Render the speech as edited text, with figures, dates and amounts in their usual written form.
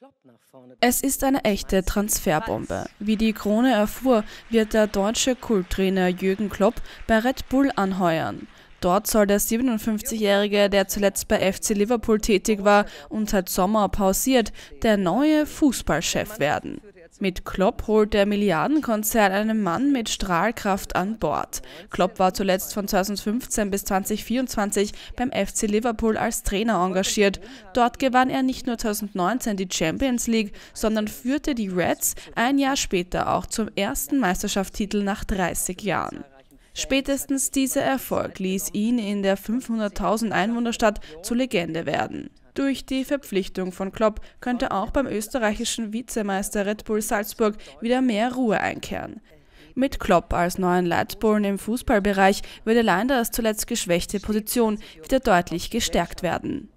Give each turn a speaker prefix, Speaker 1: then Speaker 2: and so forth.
Speaker 1: Es ist eine echte Transferbombe. Wie die Krone erfuhr, wird der deutsche Kulttrainer Jürgen Klopp bei Red Bull anheuern. Dort soll der 57-Jährige, der zuletzt bei FC Liverpool tätig war und seit Sommer pausiert, der neue Fußballchef werden. Mit Klopp holt der Milliardenkonzern einen Mann mit Strahlkraft an Bord. Klopp war zuletzt von 2015 bis 2024 beim FC Liverpool als Trainer engagiert. Dort gewann er nicht nur 2019 die Champions League, sondern führte die Reds ein Jahr später auch zum ersten Meisterschaftstitel nach 30 Jahren. Spätestens dieser Erfolg ließ ihn in der 500.000 Einwohnerstadt zur Legende werden. Durch die Verpflichtung von Klopp könnte auch beim österreichischen Vizemeister Red Bull Salzburg wieder mehr Ruhe einkehren. Mit Klopp als neuen Leitbullen im Fußballbereich würde Leinders zuletzt geschwächte Position wieder deutlich gestärkt werden.